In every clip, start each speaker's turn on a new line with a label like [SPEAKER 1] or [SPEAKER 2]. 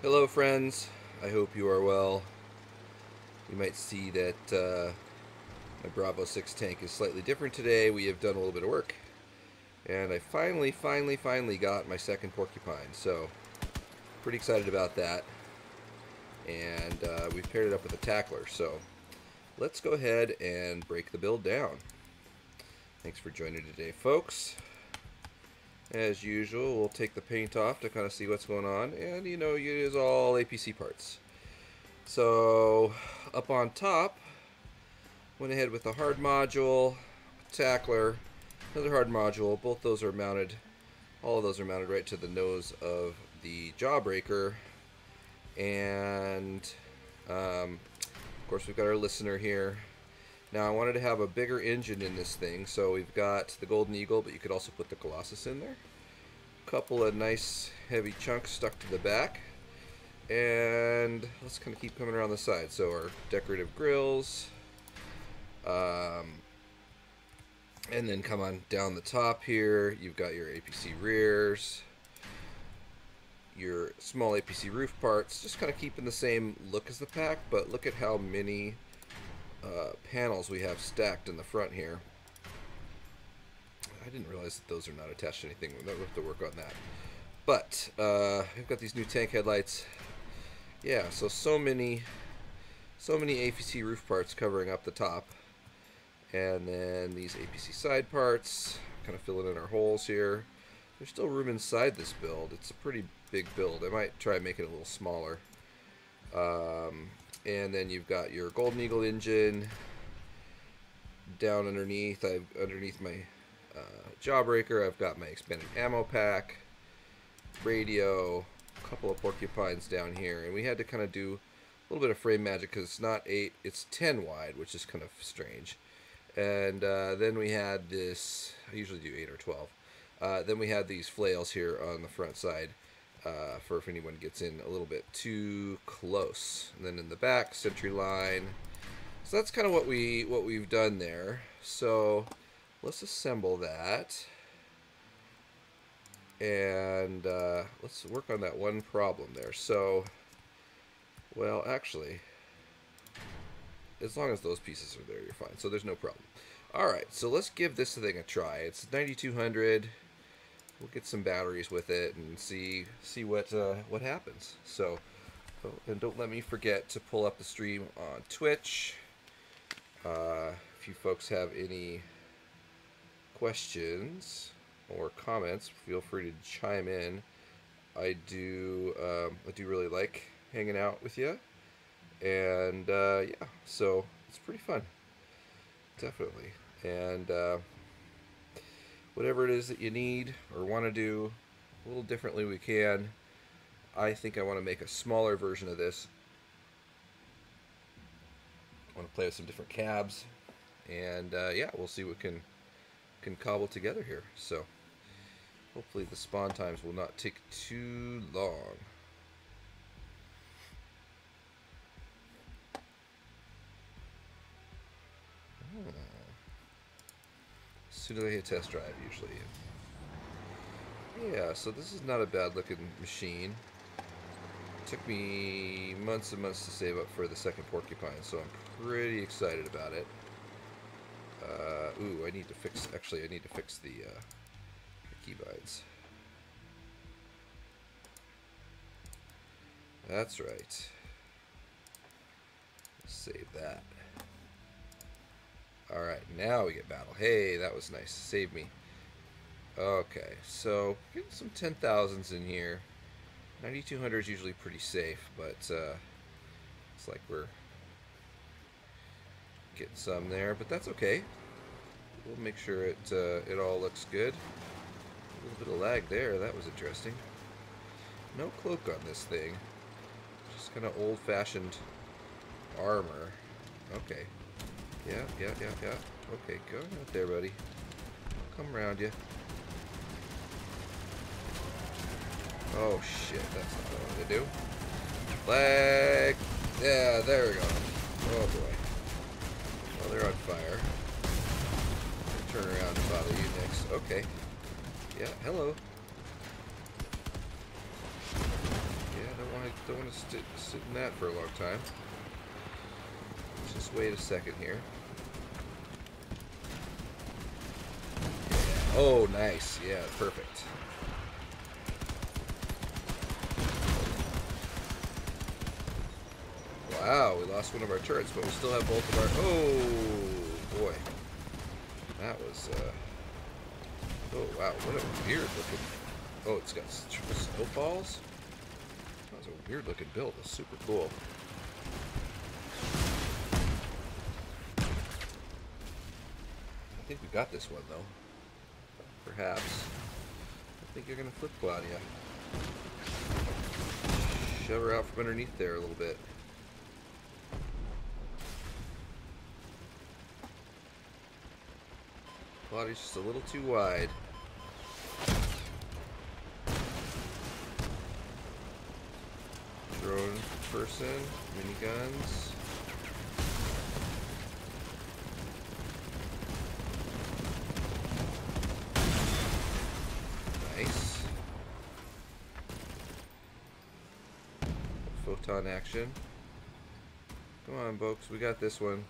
[SPEAKER 1] Hello friends, I hope you are well. You might see that my Bravo 6 tank is slightly different today. We have done a little bit of work, and I finally got my second Porcupine, so pretty excited about that. And we've paired it up with a tackler, so let's go ahead and break the build down. Thanks for joining today, folks. As usual, we'll take the paint off to kind of see what's going on, and you know, it is all APC parts. So up on top, went ahead with the hard module, tackler, another hard module. Both those are mounted, all of those are mounted right to the nose of the jawbreaker. And of course we've got our listener here. Now I wanted to have a bigger engine in this thing, so we've got the Golden Eagle, but you could also put the Colossus in there. A couple of nice heavy chunks stuck to the back. And let's kind of keep coming around the side. So our decorative grills, and then come on down the top here. You've got your APC rears, your small APC roof parts, just kind of keeping the same look as the pack, but look at how many panels we have stacked in the front here. I didn't realize that those are not attached to anything. We'll have to work on that. But we've got these new tank headlights. Yeah, so many APC roof parts covering up the top, and then these APC side parts kind of filling in our holes here. There's still room inside this build. It's a pretty big build. I might try and make it a little smaller. And then you've got your Golden Eagle engine down underneath. Underneath my jawbreaker, I've got my expanded ammo pack, radio, a couple of Porcupines down here, and we had to kind of do a little bit of frame magic because it's not 8, it's 10 wide, which is kind of strange. And then we had this, I usually do 8 or 12. Then we had these flails here on the front side for if anyone gets in a little bit too close. And then in the back, century line. So that's kind of what we've done there. So let's assemble that. And let's work on that one problem there. So, well, actually, as long as those pieces are there, you're fine. So there's no problem. Alright, so let's give this thing a try. It's 9200. We'll get some batteries with it and see what happens. So, and don't let me forget to pull up the stream on Twitch. If you folks have any questions or comments, feel free to chime in. I do really like hanging out with you, and yeah, so it's pretty fun, definitely. And whatever it is that you need or want to do a little differently, we can. I think I want to make a smaller version of this. I want to play with some different cabs, and yeah, we'll see what can cobble together here. So hopefully the spawn times will not take too long. As soon as I hit test drive, usually. Yeah, so this is not a bad looking machine. It took me months and months to save up for the second Porcupine, so I'm pretty excited about it. Ooh, I need to fix the keybinds. That's right. Save that. Alright, now we get battle. Hey, that was nice. Save me. Okay, so getting some 10,000s in here. 9200 is usually pretty safe, but it's like we're getting some there, but that's okay. We'll make sure it all looks good. A little bit of lag there. That was interesting. No cloak on this thing. Just kind of old-fashioned armor. Okay. Yeah. Okay, go out there, buddy. I'll come around you. Oh, shit. That's not what I wanted to do. Lag! Yeah, there we go. Oh, boy. Well, they're on fire. Turn around and bother you next. Okay. Yeah, hello. Yeah, I don't want to don't want to sit in that for a long time. Let's just wait a second here. Yeah. Oh, nice. Yeah, perfect. Wow, we lost one of our turrets, but we still have both of our... Oh, boy. That was, Oh, wow, what a weird looking... Oh, it's got triple snowballs? That was a weird looking build. It's super cool. I think we got this one, though. Perhaps. I think you're going to flip Claudia. Shove her out from underneath there a little bit. Claudia's just a little too wide. Drone person, miniguns. Nice. Photon action. Come on, folks, we got this one.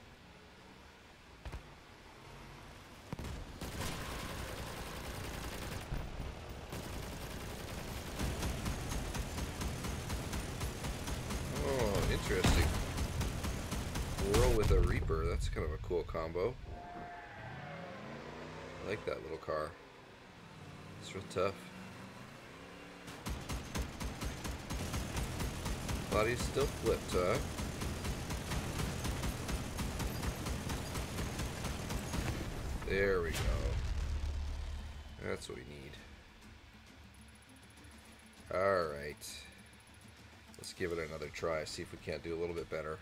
[SPEAKER 1] Interesting. Whirl with a Reaper. That's kind of a cool combo. I like that little car. It's real tough. Body's still flipped, huh? There we go. That's what we need. Alright. Let's give it another try, see if we can't do a little bit better.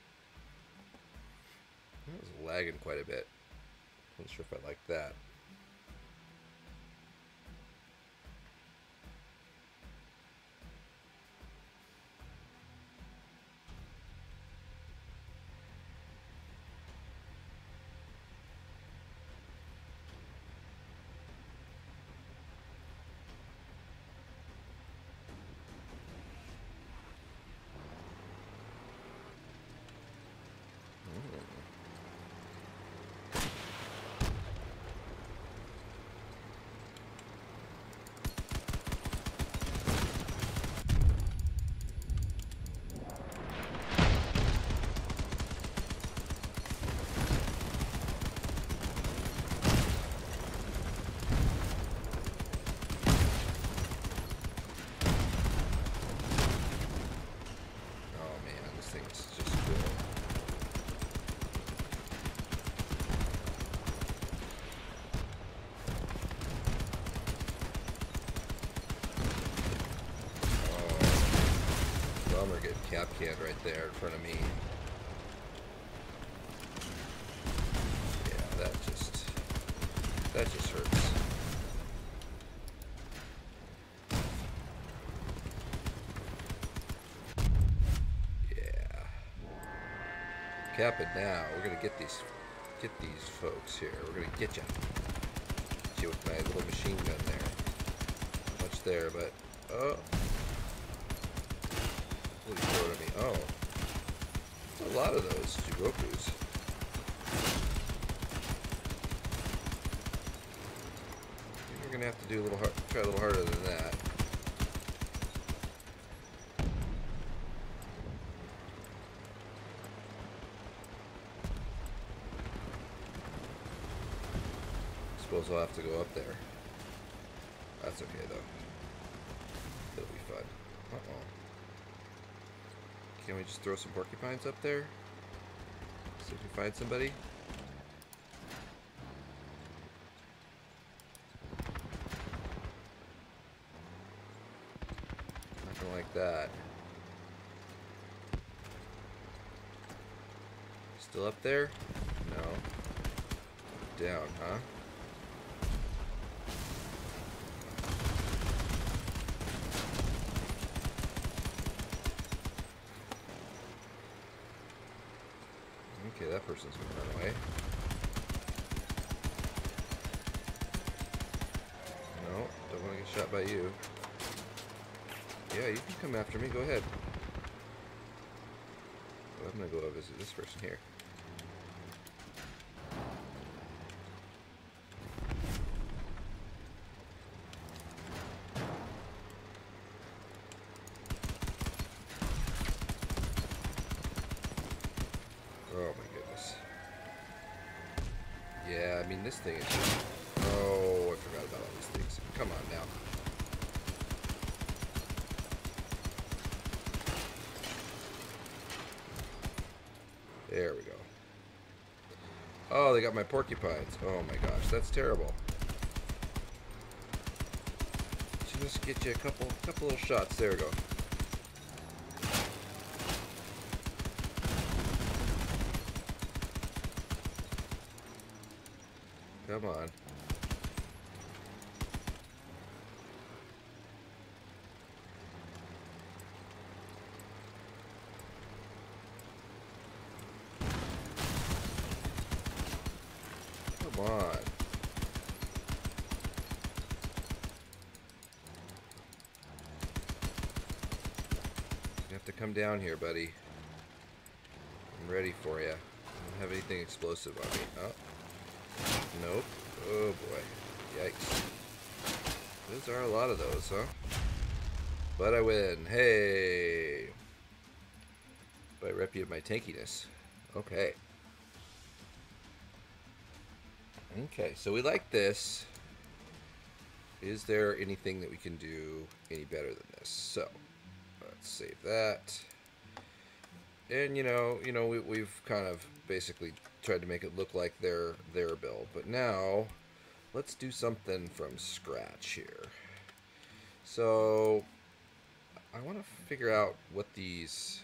[SPEAKER 1] It was lagging quite a bit. Not sure if I like that. Cap canned right there in front of me. Yeah, that just hurts. Yeah. Cap it now. We're gonna get these folks here. We're gonna get you. Get you with my little machine gun there. Not much there, but oh. What are you throwing at me? Oh. There's a lot of those Jugokus. I think we're gonna have to do try a little harder than that. Suppose I'll have to go up there. That's okay though. It'll be fun. Uh-oh. Can we just throw some porcupines up there? See if we find somebody? Nothing like that. Still up there? No. Down, huh? Okay, that person's gonna run away. No, don't want to get shot by you. Yeah, you can come after me. Go ahead. Well, I'm gonna go visit this person here. Oh my goodness. Yeah, I mean this thing is just... Oh, I forgot about all these things. Come on now. There we go. Oh, they got my porcupines. Oh my gosh, that's terrible. Just get you a couple little shots. There we go. Come on. Come on. You have to come down here, buddy. I'm ready for you. I don't have anything explosive on me. Oh. Nope. Oh boy. Yikes. Those are a lot of those, huh? But I win. Hey! By rep you of my tankiness. Okay. Okay, so we like this. Is there anything that we can do any better than this? So, let's save that. And we've kind of basically tried to make it look like their build, but now let's do something from scratch here. So I want to figure out what these,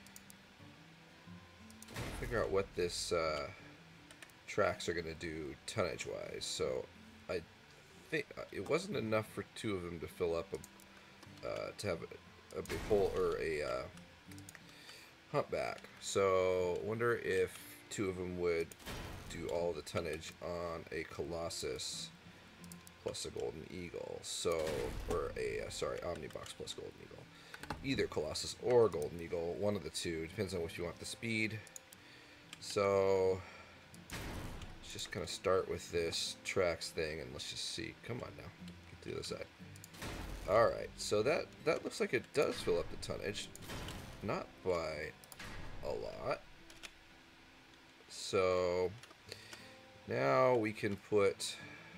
[SPEAKER 1] what this tracks are going to do tonnage wise. So I think it wasn't enough for two of them to fill up to have a big hole or a humpback. So wonder if two of them would do all the tonnage on a Colossus plus a Golden Eagle. So, or a omnibox plus Golden Eagle. Either Colossus or Golden Eagle, one of the two. Depends on what you want the speed. So let's just kind of start with this tracks thing and let's just see. Come on now, get to the other side. All right, so that looks like it does fill up the tonnage, not by a lot. So now we can put,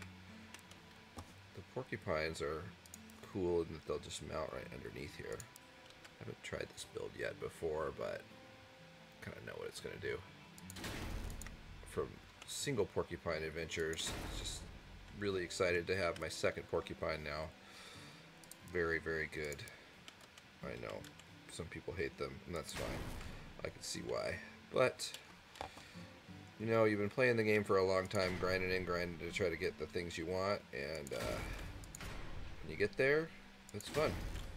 [SPEAKER 1] the porcupines are cool in that they'll just mount right underneath here. I haven't tried this build yet before, but kind of know what it's going to do. From single porcupine adventures, just really excited to have my second porcupine now. Very, very good. I know some people hate them, and that's fine. I can see why. But you've been playing the game for a long time, grinding to try to get the things you want, and when you get there, it's fun.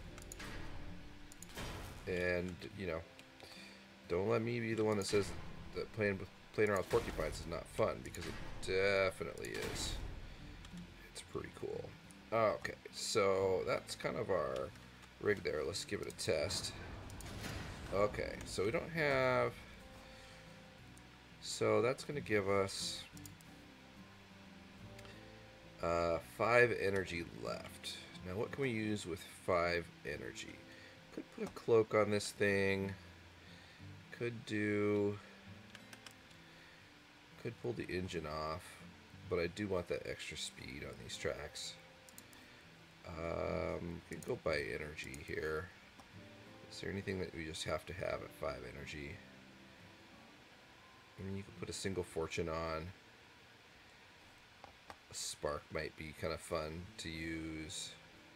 [SPEAKER 1] And don't let me be the one that says that playing around with porcupines is not fun, because it definitely is. It's pretty cool. Okay, so that's kind of our rig there. Let's give it a test. Okay, so we don't have... So that's going to give us 5 energy left. Now what can we use with 5 energy? Could put a cloak on this thing. Could pull the engine off. But I do want that extra speed on these tracks. Could go by energy here. Is there anything that we just have to have at 5 energy? I mean, you could put a single fortune on. A spark might be kind of fun to use.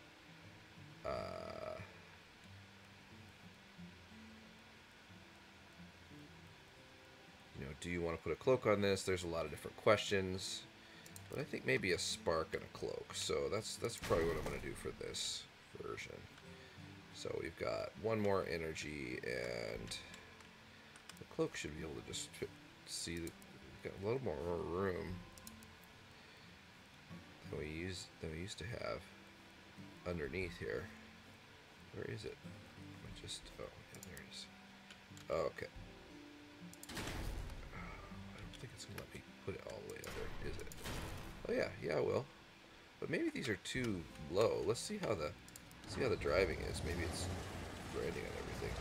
[SPEAKER 1] Do you want to put a cloak on this? There's a lot of different questions. But I think maybe a spark and a cloak. So that's probably what I'm going to do for this version. So we've got 1 more energy, and the cloak should be able to just fit, see that we've got a little more room than we used to have underneath here. Very Or is it? I just, oh, yeah, there it is. Oh, okay. I don't think it's gonna let me put it all the way under, is it? Oh yeah, yeah, I will. But maybe these are too low. Let's see how the driving is. Maybe it's grinding on everything.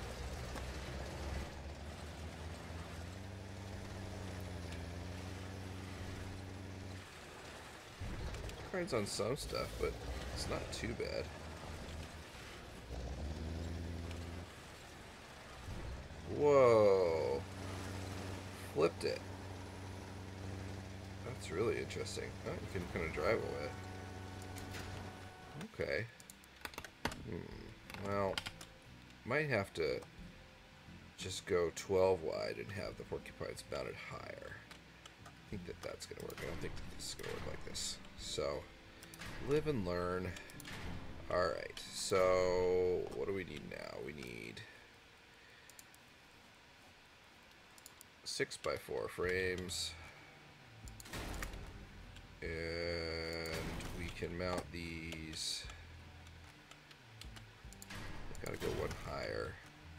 [SPEAKER 1] It grinds on some stuff, but it's not too bad. Whoa. Flipped it. That's really interesting. Oh, you can kind of drive away. Okay. Well, might have to just go 12 wide and have the porcupines mounted higher. I think that that's going to work. I don't think that this is going to work like this. So, live and learn. Alright, so what do we need now? We need 6x4 frames. And we can mount these. Gotta go one higher.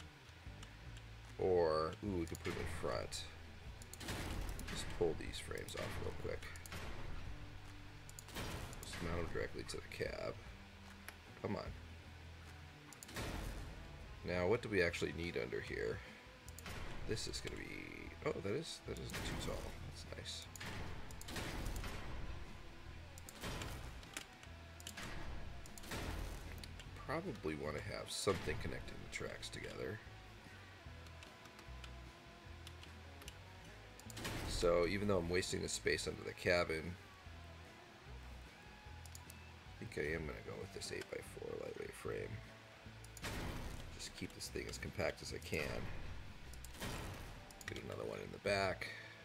[SPEAKER 1] Or, ooh, we could put them in front. Just pull these frames off real quick. Just mount them directly to the cab. Come on. Now, what do we actually need under here? This is gonna be, oh, that isn't too tall. That's nice. Probably want to have something connecting the tracks together. So even though I'm wasting the space under the cabin, I think I am going to go with this 8x4 lightweight frame. Just keep this thing as compact as I can. Get another one in the back.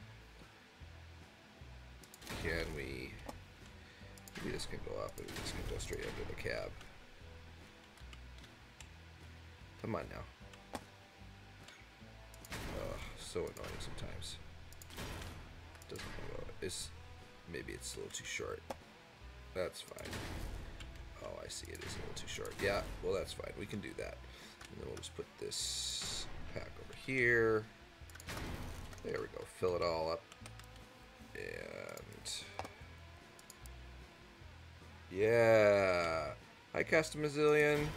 [SPEAKER 1] Can we... Maybe this can go up, maybe this can go straight under the cab. Come on now. So annoying sometimes. Doesn't go. Maybe it's a little too short. That's fine. Oh, I see. It is a little too short. Yeah. Well, that's fine. We can do that. And then we'll just put this pack over here. There we go. Fill it all up. And yeah. Hi, Customazillion.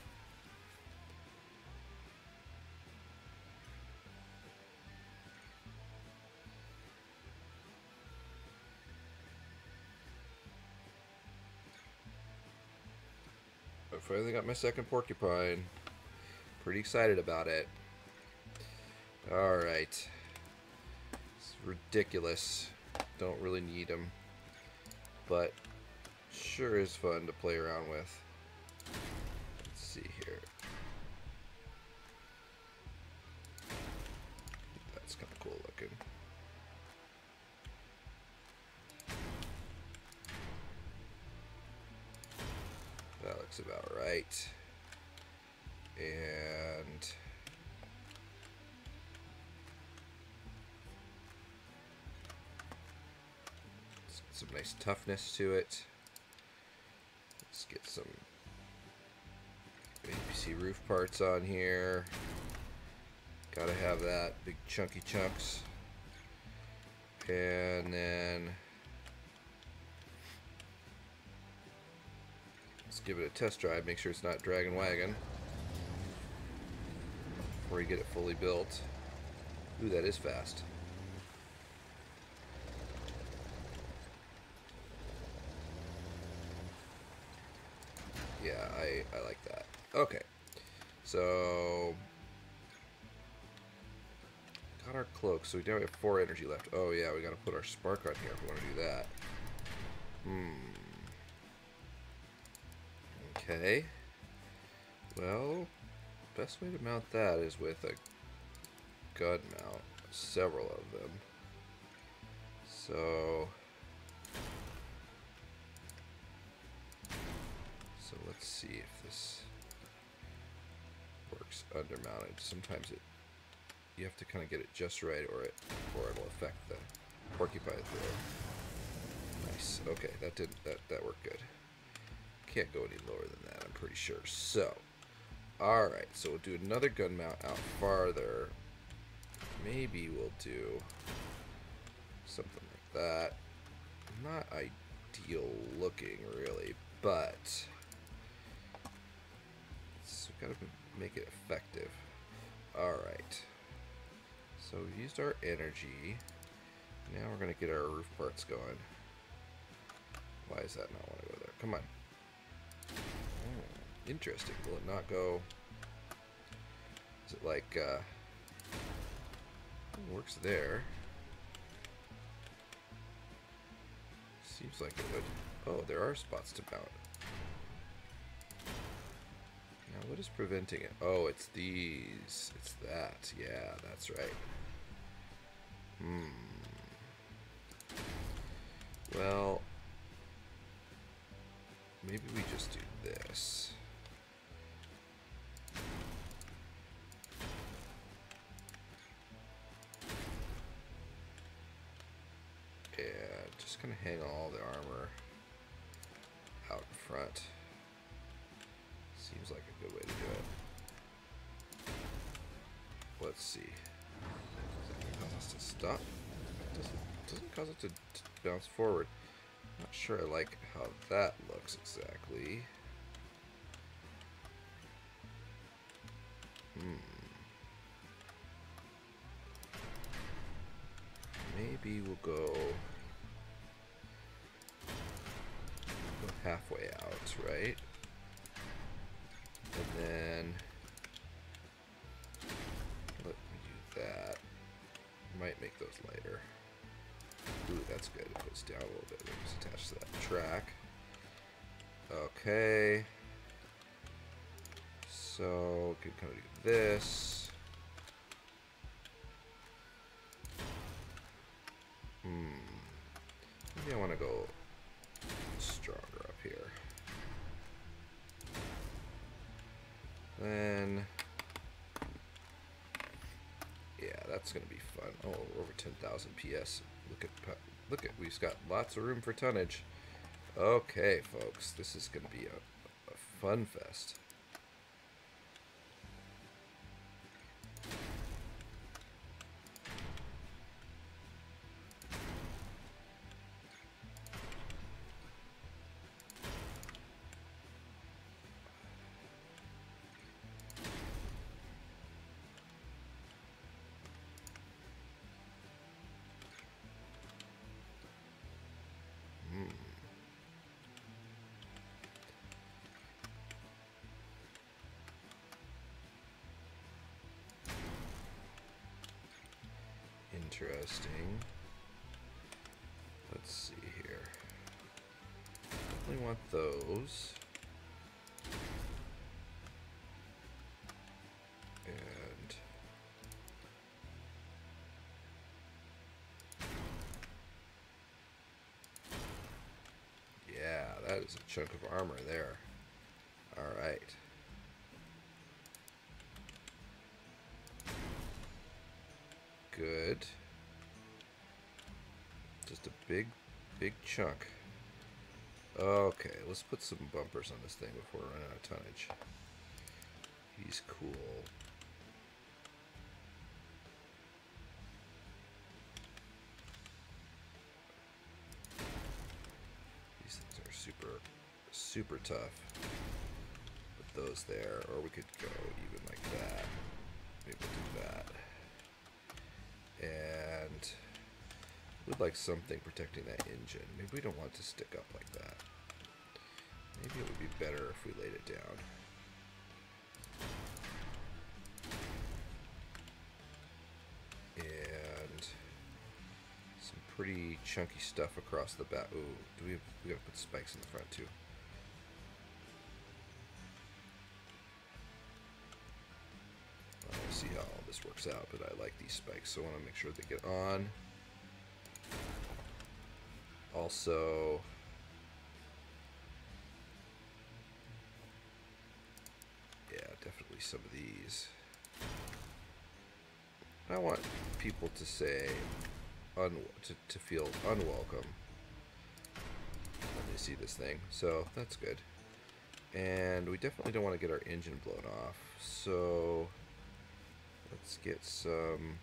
[SPEAKER 1] I finally got my second porcupine. Pretty excited about it. Alright. It's ridiculous. Don't really need them. But sure is fun to play around with. Let's see here. That's kind of cool looking. That looks about right. And some nice toughness to it. Let's get some APC roof parts on here. Gotta have that. Big chunky chunks. And then let's give it a test drive, make sure it's not dragging wagon before you get it fully built. Ooh, that is fast. Yeah, I like that. Okay, so got our cloak, so we now have 4 energy left. Oh yeah, we gotta put our spark on here if we want to do that. Okay. Well, best way to mount that is with a gun mount. Several of them. So let's see if this works undermounted. Sometimes you have to kind of get it just right, or it'll affect the porcupine throw. Nice. Okay, that worked good. Can't go any lower than that, I'm pretty sure. So, Alright, so we'll do another gun mount out farther. Maybe we'll do something like that. Not ideal looking, really, but we've got to make it effective. Alright. So we've used our energy. Now we're going to get our roof parts going. Why is that not want to go there? Come on. Oh, interesting. Will it not go? Is it like, it works there. Seems like it would. Oh, there are spots to mount. Now, what is preventing it? Oh, it's these. It's that. Yeah, that's right. Well, maybe we just do this. And just gonna hang all the armor out in front. Seems like a good way to do it. Let's see. Is that gonna cause us to stop? Doesn't cause it to bounce forward. Not sure I like how that looks exactly. Maybe we'll go halfway out, right? And then let me do that. Might make those lighter. Ooh, that's good. It goes down a little bit. It's attached to that track. Okay. So, can kind of do this. Maybe I want to go stronger up here. Then, yeah, that's gonna be fun. Oh, over 10,000 PS. Look at, we've got lots of room for tonnage. Okay, folks, this is gonna be a fun fest. Interesting. Let's see here. Definitely want those. And yeah, that is a chunk of armor there. All right. Good. Just a big chunk. Okay, let's put some bumpers on this thing before we run out of tonnage. He's cool. These things are super tough. Put those there, or we could go even like that. Maybe we'll do that. And we'd like something protecting that engine. Maybe we don't want to stick up like that. Maybe it would be better if we laid it down. And some pretty chunky stuff across the back. Ooh, we gotta put spikes in the front too. I'll see how all this works out, but I like these spikes, so I want to make sure they get on. Also, yeah, definitely some of these. I want people to say, to feel unwelcome when they see this thing, so that's good. And we definitely don't want to get our engine blown off. So let's get some...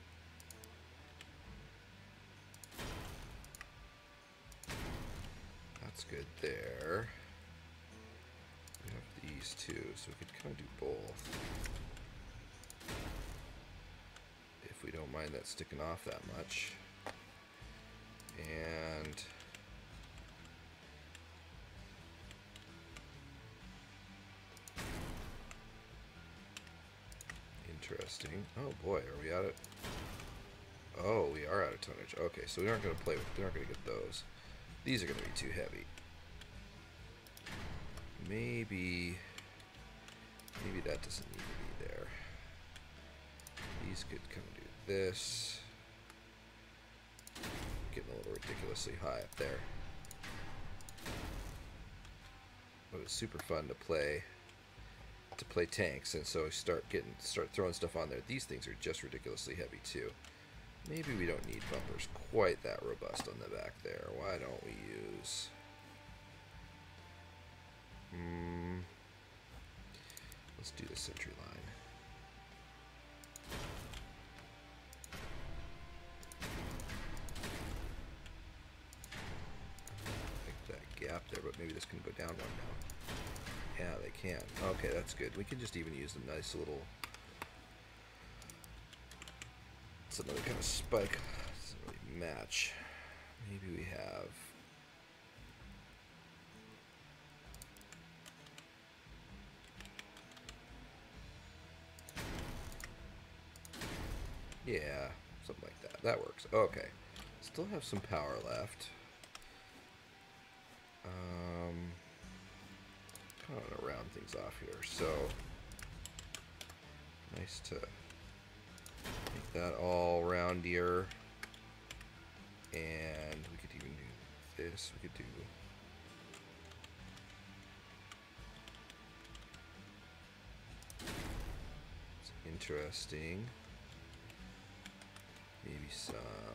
[SPEAKER 1] That's good there. We have these two, so we could kind of do both. If we don't mind that sticking off that much. And... Interesting. Oh boy, are we out of... Oh, we are out of tonnage. Okay, so we aren't going to play with... We're not going to get those. These are going to be too heavy. Maybe that doesn't need to be there. These could kind of do this. Getting a little ridiculously high up there. But it's super fun to play tanks, and so I start throwing stuff on there. These things are just ridiculously heavy too. Maybe we don't need bumpers quite that robust on the back there. Why don't we use... let's do the sentry line. I think that gap there, but maybe this can go down one now. Yeah, they can. Okay, that's good. We can just even use the nice little... It's another kind of spike. Doesn't really match. Maybe we have... Yeah, something like that. That works. Okay. Still have some power left. Kind of want to round things off here. So, nice to make that all roundier. And we could even do this. We could do... It's interesting. Maybe some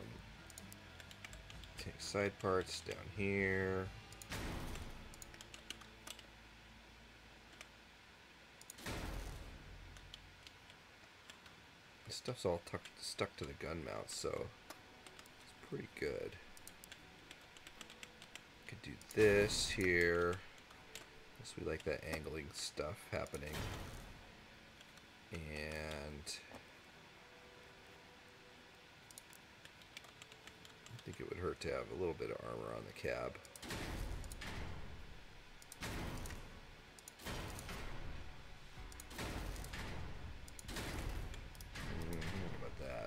[SPEAKER 1] tank side parts down here. This stuff's all stuck to the gun mount, so it's pretty good. Could do this here. Unless we like that angling stuff happening. And I think it would hurt to have a little bit of armor on the cab. What about that?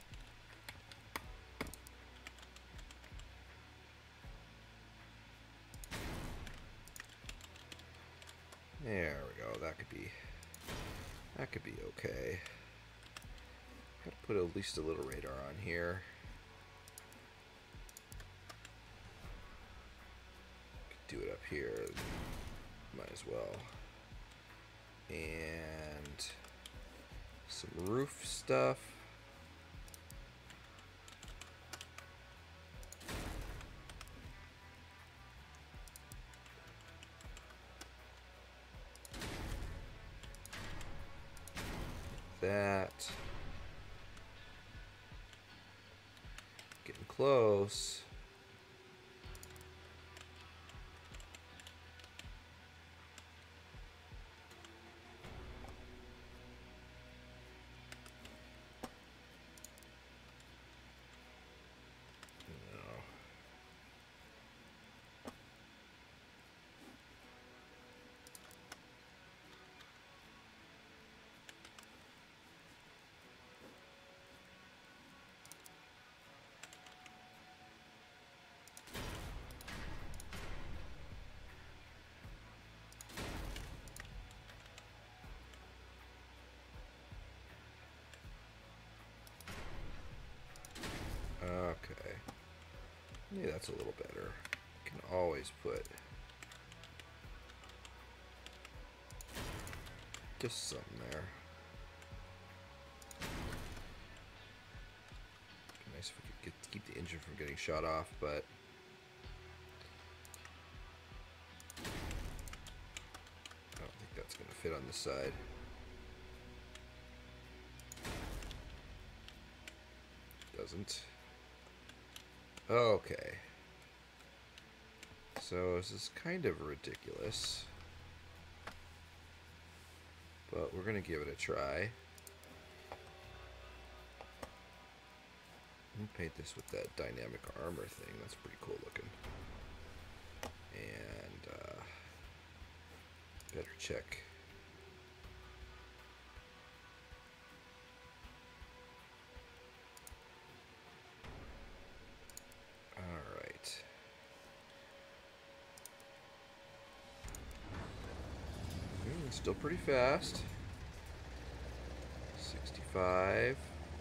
[SPEAKER 1] There we go. That could be okay. Gotta put at least a little radar on here. Could do it up here. Might as well. And some roof stuff. That. Getting close. Okay. Yeah, that's a little better. You can always put just something there. Be nice if we could keep the engine from getting shot off, but fit on the side. Doesn't. Okay. So this is kind of ridiculous, but we're going to give it a try. I'll paint this with that dynamic armor thing. That's pretty cool looking. And better check. Alright. Still pretty fast. 65.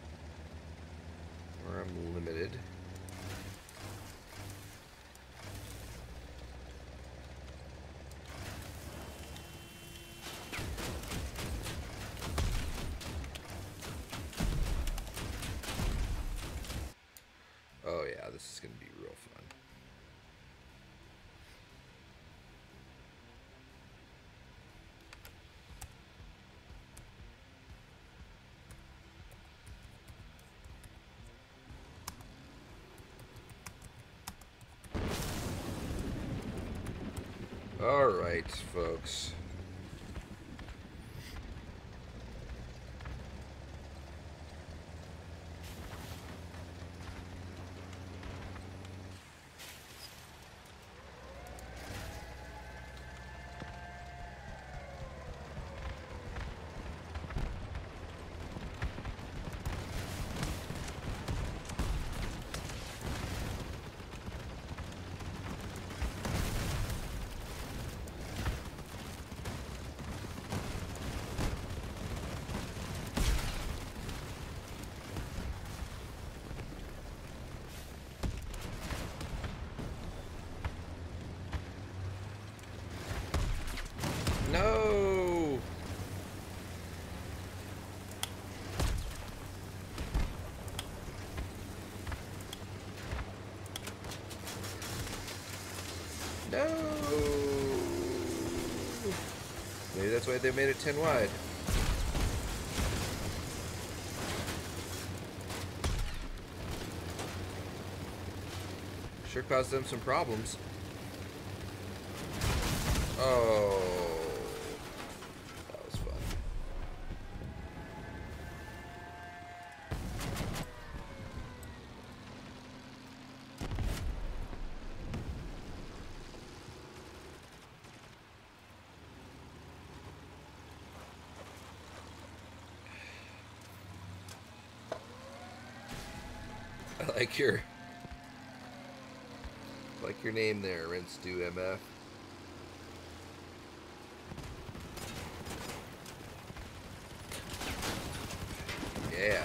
[SPEAKER 1] Where I'm limited. Oh yeah, this is going to be real fun. Alright, folks. No! No! Maybe that's why they made it 10 wide. Sure caused them some problems. Oh, that was fun. I like your name there, Rinse Do MF. Yeah.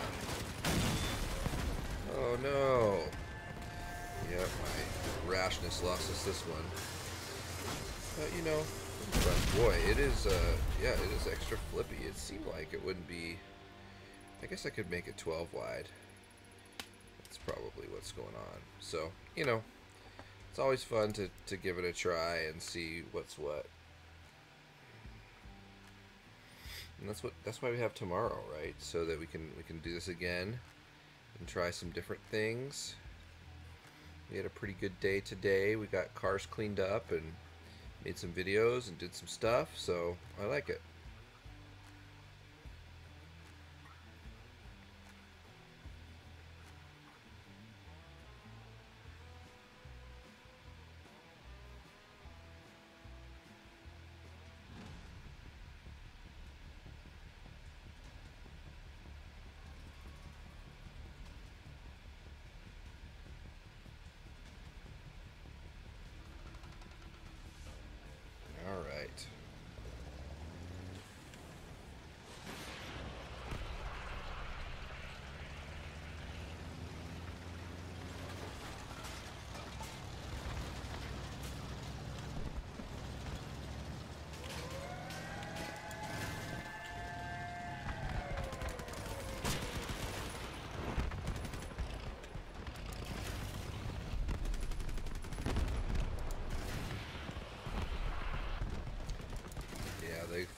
[SPEAKER 1] Oh no. Yep, my rashness lost us this one. But you know, but boy, it is yeah, it is extra flippy. It seemed like it wouldn't be. I guess I could make it 12 wide. That's probably what's going on. So, you know, it's always fun to give it a try and see what's what. And that's why we have tomorrow, right? So that we can do this again and try some different things. We had a pretty good day today. We got cars cleaned up and made some videos and did some stuff, so I like it. All right.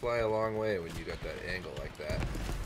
[SPEAKER 1] fly a long way when you got that angle like that.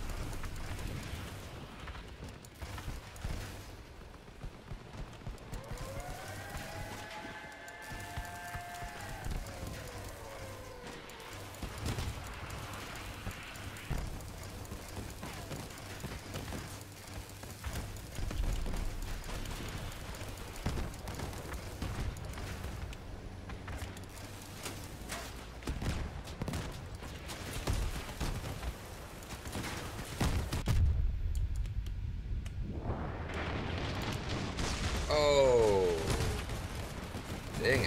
[SPEAKER 1] Oh, dang it.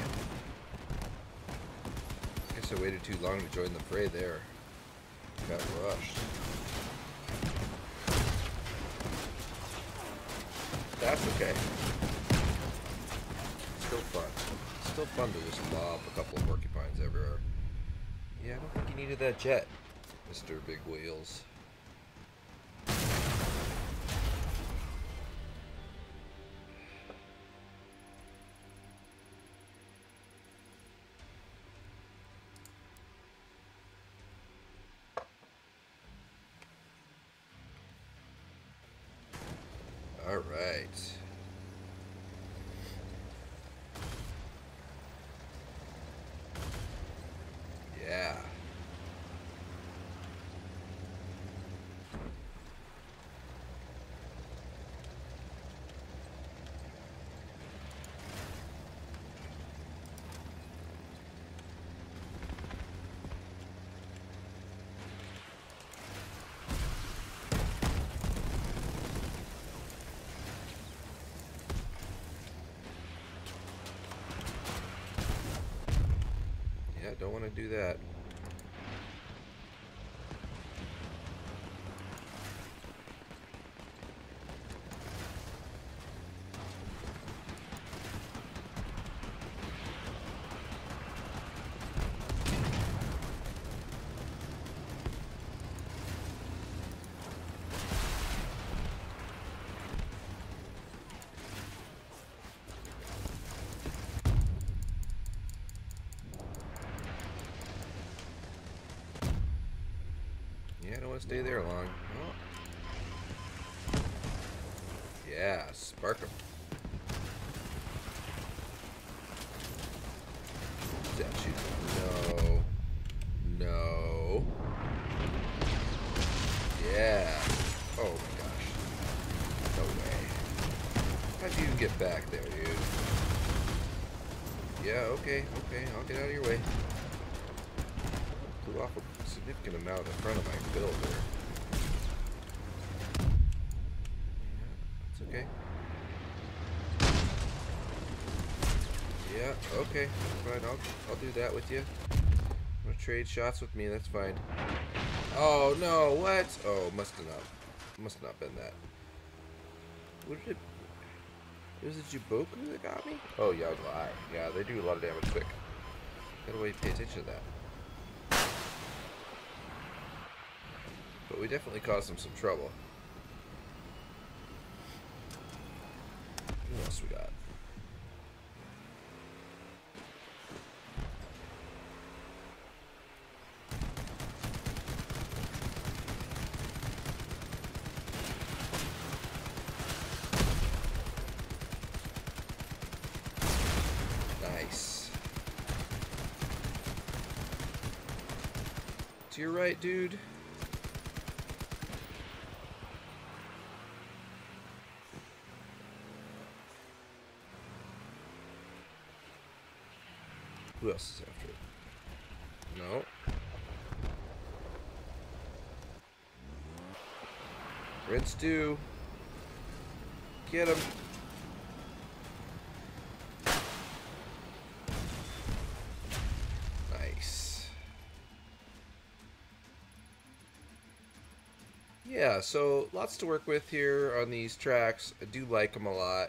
[SPEAKER 1] Guess I waited too long to join the fray there. Got rushed. That's okay. Still fun. Still fun to just lob a couple of porcupines everywhere. Yeah, I don't think you needed that jet, Mr. Big Wheels. All right. Yeah. Yeah, don't want to do that. Yeah, I don't want to stay there long. Oh. Yeah, spark them. No. No. Yeah. Oh my gosh. No way. How'd you even get back there, dude? Yeah, okay, okay. I'll get out of your way. Blew off a significant amount in front of my build there. Yeah, it's okay. Yeah, okay. Fine, I'll do that with you. Want to trade shots with me, that's fine. Oh no, what? Oh, must have not been that. What did it was the Juboku that got me? Oh, Yaglai. Yeah, they do a lot of damage quick. Gotta wait, pay attention to that. But we definitely caused them some trouble. What else we got? Nice. To your right, dude. Who else is after it? No. Red Stew. Get him. Nice. Yeah, so lots to work with here on these tracks. I do like them a lot.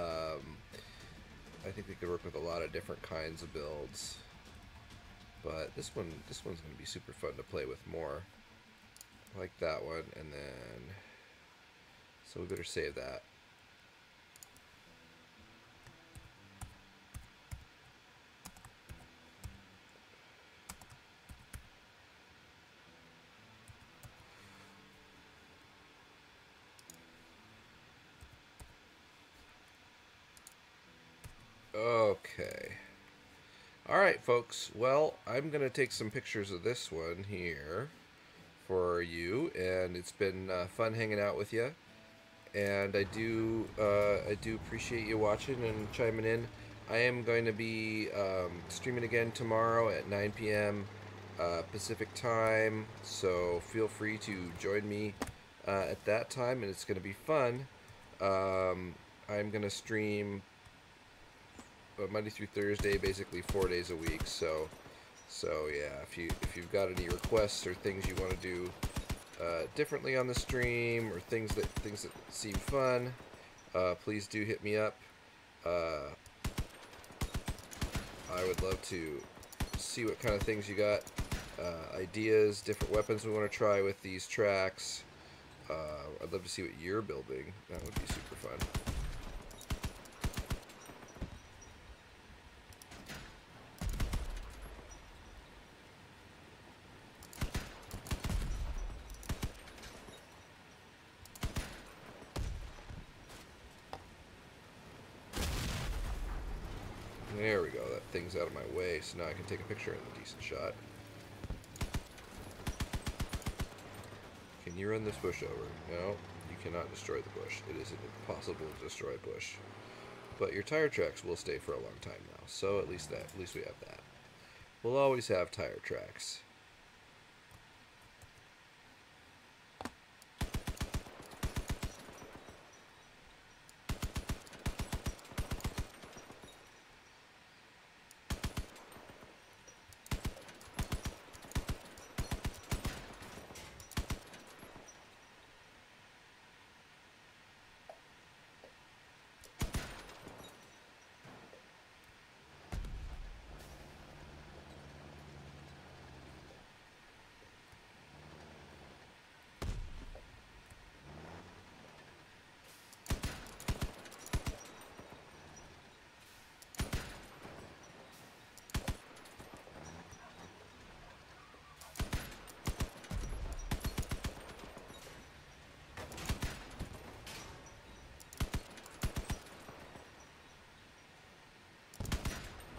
[SPEAKER 1] I think they could work with a lot of different kinds of builds. But this one's going to be super fun to play with more. I like that one, and then so we better save that. Okay. Alright, folks. Well, I'm going to take some pictures of this one here for you, and it's been fun hanging out with you. And I do appreciate you watching and chiming in. I am going to be streaming again tomorrow at 9 p.m. Pacific time, so feel free to join me at that time, and it's going to be fun. I'm going to stream Monday through Thursday, basically 4 days a week. So yeah, if you've got any requests or things you want to do differently on the stream, or things that seem fun, please do hit me up. I would love to see what kind of things you got, ideas, different weapons we want to try with these tracks. I'd love to see what you're building. That would be super fun. There we go. That thing's out of my way, so now I can take a picture of a decent shot. Can you run this bush over? No, you cannot destroy the bush. It is impossible to destroy a bush. But your tire tracks will stay for a long time now, so at least we have that. We'll always have tire tracks.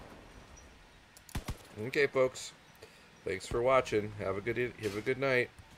[SPEAKER 1] Okay, folks. Thanks for watching. Have a good night.